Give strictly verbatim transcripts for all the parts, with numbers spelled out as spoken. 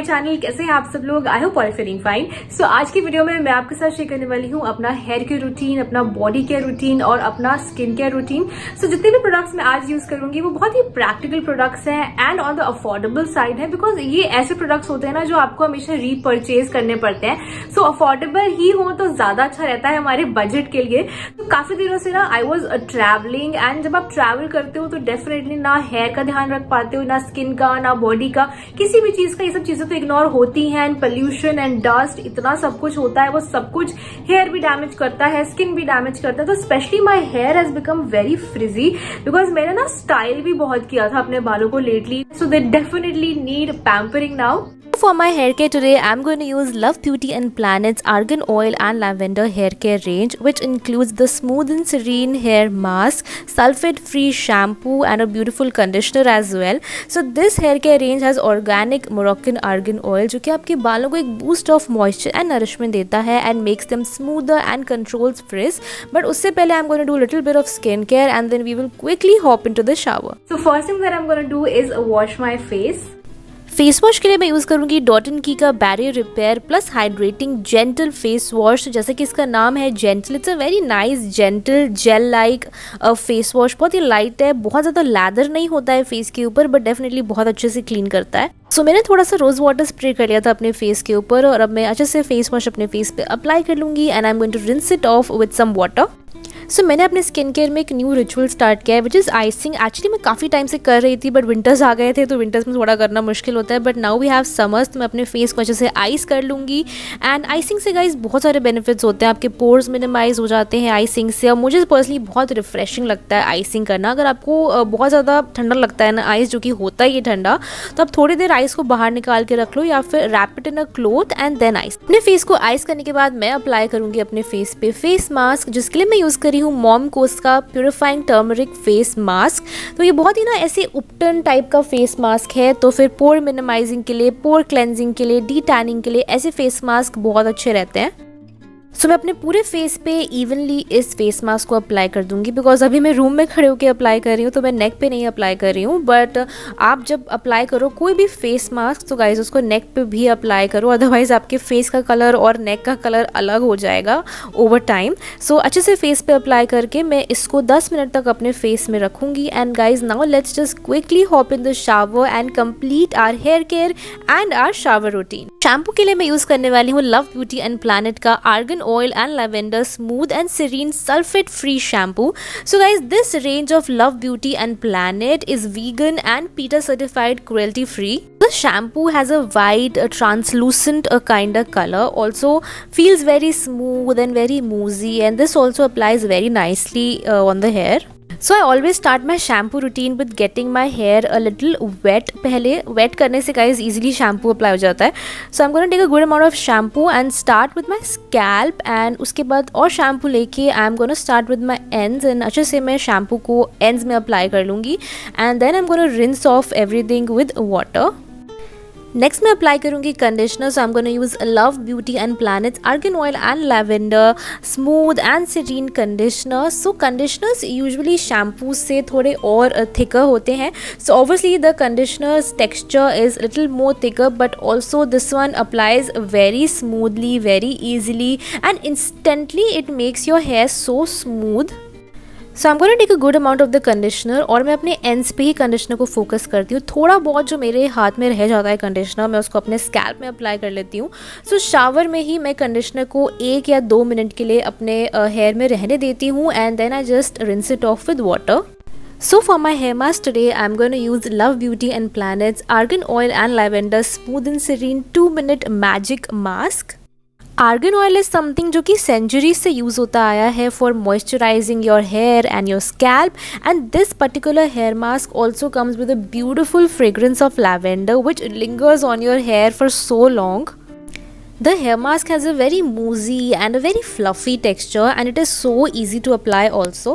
Channel. कैसे हैं आप सब लोग? I hope all feeling fine. So आज की वीडियो में मैं आपके साथ शेयर करने वाली हूँ अपना हेयर केयर रूटीन, अपना बॉडी केयर रूटीन और अपना स्किन केयर रूटीन। सो जितने भी प्रोडक्ट्स मैं आज यूज करूंगी वो बहुत ही प्रैक्टिकल प्रोडक्ट्स हैं and on the affordable side है, बिकॉज ये ऐसे प्रोडक्ट्स होते हैं ना जो आपको हमेशा रीपर्चेज करने पड़ते हैं। सो so, अफोर्डेबल ही हो तो ज्यादा अच्छा रहता है हमारे बजट के लिए। तो काफी दिनों से ना आई वॉज ट्रैवलिंग एंड जब आप ट्रैवल करते हो तो डेफिनेटली ना हेयर का ध्यान रख पाते हो, ना स्किन का, ना बॉडी का, किसी भी चीज का। ये सब चीजें तो इग्नोर होती हैं एंड पोल्यूशन एंड डस्ट इतना सब कुछ होता है, वो सब कुछ हेयर भी डैमेज करता है, स्किन भी डैमेज करता है। तो specially my hair has become very frizzy because मैंने ना स्टाइल भी बहुत किया था अपने बालों को lately, so they definitely need pampering now. For my hair care today, I'm going to use Love Beauty and Planet's Argan Oil and Lavender hair care range, which includes the Smooth and Serene hair mask, sulfate-free shampoo and a beautiful conditioner as well. So this hair care range has organic Moroccan argan oil, जो कि आपके बालों को एक boost of moisture and nourishment देता है and makes them smoother and controls frizz. But उससे पहले I'm going to do a little bit of skin care and then we will quickly hop into the shower. So first thing that I'm going to do is wash my face. Face wash के लिए मैं use करूंगी dot and Key का barrier repair plus hydrating gentle face wash. जैसे कि इसका नाम है gentle, it's a very nice gentle gel like face wash. बहुत ही लाइट है, बहुत ज़्यादा लैदर नहीं होता है फेस के ऊपर, बट डेफिनेटली बहुत अच्छे से क्लीन करता है। सो so, मैंने थोड़ा सा रोज वाटर स्प्रे कर लिया था अपने फेस के ऊपर और अब मैं अच्छे से फेस वॉश अपने फेस पे अप्लाई कर लूंगी and I am going to rinse it off with some water. So so, मैंने अपने स्किन केयर में एक न्यू रिचुअल स्टार्ट किया है विच इज़ आइसिंग। एक्चुअली मैं काफ़ी टाइम से कर रही थी बट विंटर्स आ गए थे तो विंटर्स में थोड़ा करना मुश्किल होता है, but now we have summers. तो मैं अपने फेस को अच्छे से आइस कर लूँगी एंड आइसिंग से गाइस बहुत सारे बेनिफिट्स होते हैं। आपके पोर्स मिनिमाइज हो जाते हैं आइसिंग से और मुझे पर्सनली बहुत रिफ्रेशिंग लगता है आइसिंग करना। अगर आपको बहुत ज़्यादा ठंडा लगता है ना आइस, जो कि होता ही है ठंडा, तो आप थोड़ी देर आइस को बाहर निकाल के रख लो या फिर wrap it in a cloth and then ice. अपने फेस को आइस करने के बाद मैं अप्लाई करूँगी अपने फेस पे फेस मास्क, जिसके लिए मैं यूज़ करी हूँ मॉम को का प्यूरिफाइंग टर्मरिक फेस मास्क। तो ये बहुत ही ना ऐसे उपटन टाइप का फेस मास्क है, तो फिर पोर मिनिमाइजिंग के लिए, पोर क्लेंजिंग के लिए, डी टैनिंग के लिए ऐसे फेस मास्क बहुत अच्छे रहते हैं। सो so, मैं अपने पूरे फेस पे इवनली इस फेस मास्क को अप्लाई कर दूंगी बिकॉज अभी मैं रूम में खड़े होकर अप्लाई कर रही हूँ तो मैं नेक पे नहीं अप्लाई कर रही हूँ। बट आप जब अप्लाई करो कोई भी फेस मास्क तो गाइज उसको नेक पे भी अप्लाई करो, अदरवाइज आपके फेस का कलर और नेक का कलर अलग हो जाएगा ओवर टाइम। सो अच्छे से फेस पे अप्लाई करके मैं इसको दस मिनट तक अपने फेस में रखूँगी। And guys now let's just quickly hop in the shower and complete our hair care and our shower routine. Shampoo के लिए मैं यूज़ करने वाली हूँ लव ब्यूटी एंड प्लैनेट का argan oil and lavender smooth and serene sulfate free shampoo. So guys, this range of Love Beauty and Planet is vegan and PETA certified cruelty free. The shampoo has a white uh, translucent uh, kind of color, also feels very smooth and very moussey, and this also applies very nicely uh, on the hair. So I always start my shampoo routine with getting my hair a little wet. पहले wet करने से guys easily shampoo apply हो जाता है। So I'm going to take a good amount of shampoo and start with my scalp, and उसके बाद और shampoo लेके I'm going to start with my ends and अच्छे से मैं shampoo को ends में apply कर लूँगी and then I'm going to rinse off everything with water. Next मैं अप्लाई करूँगी conditioner. So I am gonna use Love Beauty and Planet's argan oil and lavender smooth and serene conditioner. So conditioners usually shampoo से थोड़े और thicker होते हैं, so obviously the conditioner's texture is little more thicker, but also this one applies very smoothly, very easily and instantly it makes your hair so smooth. So I am going to take a good amount of the conditioner और मैं अपने ends पे ही conditioner को focus करती हूँ। थोड़ा बहुत जो मेरे हाथ में रह जाता है कंडीशनर मैं उसको अपने स्कैल्प में अप्लाई कर लेती हूँ। सो so, शावर में ही मैं कंडीशनर को एक या दो मिनट के लिए अपने हेयर uh, में रहने देती हूँ and then I just rinse it off with water. So for my hair mask today, I'm going to use Love Beauty and Planet's Argan Oil and Lavender Smooth and Serene two minute Magic Mask. Argan oil is something जो कि century से use होता आया है for moisturizing your hair and your scalp, and this particular hair mask also comes with a beautiful fragrance of lavender which lingers on your hair for so long. The hair mask has a very moussey and a very fluffy texture and it is so easy to apply also.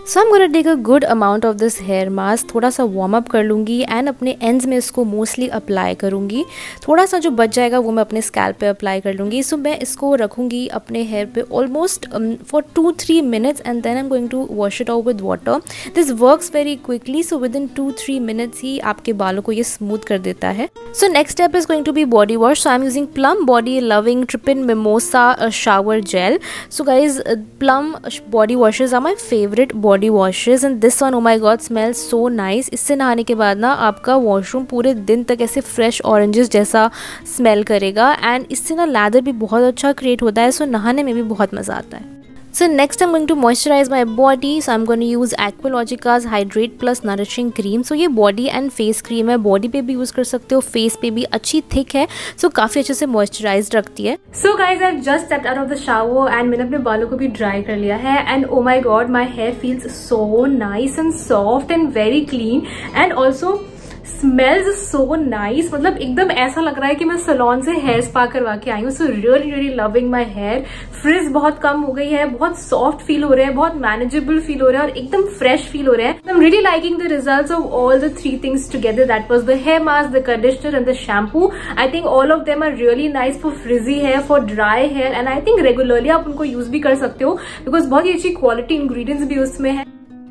So I am gonna take a good amount of this hair mask, थोड़ा सा warm up कर लूँगी and अपने ends में इसको mostly apply करूँगी। थोड़ा सा जो बच जाएगा वो मैं अपने स्कैल्प पे अप्लाई कर लूँगी। सो so, मैं इसको रखूँगी अपने हेयर पे almost for two three minutes and then I am going to wash it out with water. This works very quickly, so within two three minutes ही आपके बालों को ये स्मूथ कर देता है। So next step is going to be body wash. So I am using Plum body loving trippin mimosa shower gel. So guys Plum body washes are my favourite body washes and this one, oh my God, smells so nice. इससे नहाने के बाद ना आपका washroom पूरे दिन तक ऐसे फ्रेश ऑरेंजेस जैसा स्मेल करेगा एंड इससे ना लैदर भी बहुत अच्छा क्रिएट होता है। सो नहाने में भी बहुत मज़ा आता है। So next I'm going to moisturize my body. So I'm going to use Aqualogica's Hydrate Plus Nourishing Cream. So ये body and face cream है, body पे भी यूज़ कर सकते हो, face पे भी अच्छी thick है, so काफ़ी अच्छे से moisturized रखती है। So guys, I've just stepped out of the shower and मैंने अपने बालों को भी dry कर लिया है and oh my god, my hair feels so nice and soft and very clean and also smells so nice। मतलब एकदम ऐसा लग रहा है कि मैं सैलून से हेयर स्पा करवा के आई हूँ। So really really loving my hair. Frizz बहुत कम हो गई है, बहुत सॉफ्ट फील हो रहा है, बहुत मैनेजेबल फील हो रहा है और एकदम फ्रेश फील हो रहा है। I am really liking the results of all the three things together, that was the hair mask, the conditioner and the shampoo. I think all of them are really nice for frizzy hair, for dry hair and I think regularly आप उनको use भी कर सकते हो because बहुत ही अच्छी quality ingredients भी उसमें है।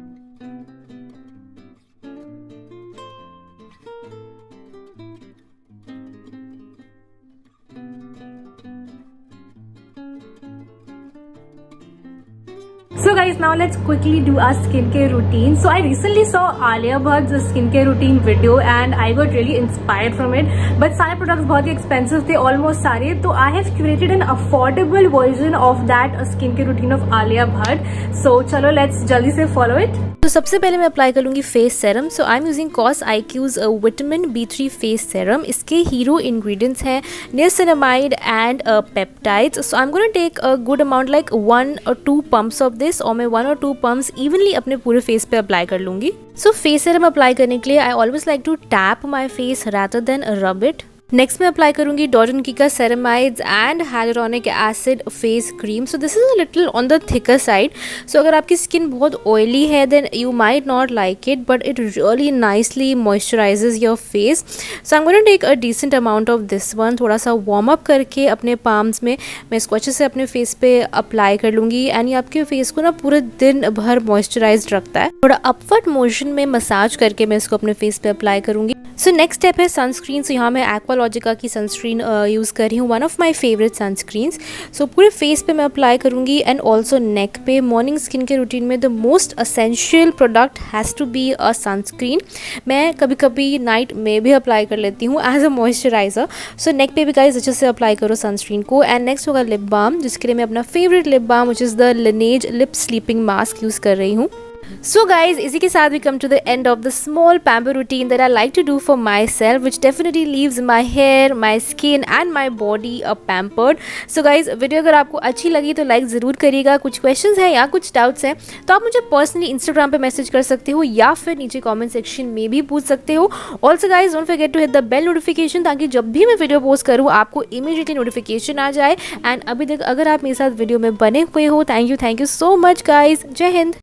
So guys, now let's quickly do our skincare routine. So I recently saw Alia Bhatt's skincare routine video and I got really inspired from it. But सारे products बहुत ही expensive थे, almost सारे. तो I have curated an affordable version of that skincare routine of Alia Bhatt. So चलो let's जल्दी से follow it. तो सबसे पहले मैं अप्लाई कर लूँगी face serum. So I am using Cos IQ's vitamin B three face serum. इसके हीरो इंग्रेडिएंट्स हैं niacinamide and peptides. So I am gonna take a good amount like one or two pumps of this और मैं one or two pumps evenly अपने पूरे face पे apply कर लूँगी। सो face serum apply करने के लिए I always like to tap my face rather than rub it. Next मैं अप्लाई करूंगी डॉट एंड कीका ceramides and hyaluronic acid face cream. So this is a little on the thicker side. So अगर आपकी skin बहुत oily है then you might not like it but it really nicely moisturizes your face. So I am gonna take a decent amount of this one. थोड़ा सा warm up करके अपने palms में मैं इसको अच्छे से अपने फेस पे अप्लाई कर लूँगी एंड ये आपके फेस को ना पूरे दिन भर मॉइस्चराइज रखता है। थोड़ा अपवर्ड मोशन में मसाज करके मैं इसको अपने फेस पे अप्लाई करूँगी। सो नेक्स्ट स्टेप है सनस्क्रीन। सो यहाँ मैं एक्वालॉजिका की सनस्क्रीन यूज़ कर रही हूँ, one of my favourite sunscreens. So पूरे फेस पे मैं अप्लाई करूँगी एंड ऑल्सो नेक पे। मॉर्निंग स्किन के रूटीन में the most essential product has to be a sunscreen. मैं कभी कभी नाइट में भी अप्लाई कर लेती हूँ एज अ मॉइस्चराइजर। सो नेक पे भी गाइस अच्छे से अप्लाई करो सनस्क्रीन को। एंड नेक्स्ट होगा लिप बाम, जिसके लिए मैं अपना favourite lip balm which is the Laneige lip sleeping mask use कर रही हूँ। So guys, इसी के साथ we come to the end of the small pamper routine that I like to do for myself, which definitely leaves my hair, my skin and my body a pampered. So guys, video अगर आपको अच्छी लगी तो like ज़रूर करिएगा। कुछ questions हैं या कुछ डाउट्स हैं तो आप मुझे पर्सनली इंस्टाग्राम पे मैसेज कर सकते हो या फिर नीचे कमेंट सेक्शन में भी पूछ सकते हो। Also guys don't forget to hit the bell notification ताकि जब भी मैं वीडियो पोस्ट करूँ आपको इमीडिएटली नोटिफिकेशन आ जाए। एंड अभी तक अगर आप मेरे साथ वीडियो में बने हुए हो, thank you thank you so much guys. जय हिंद।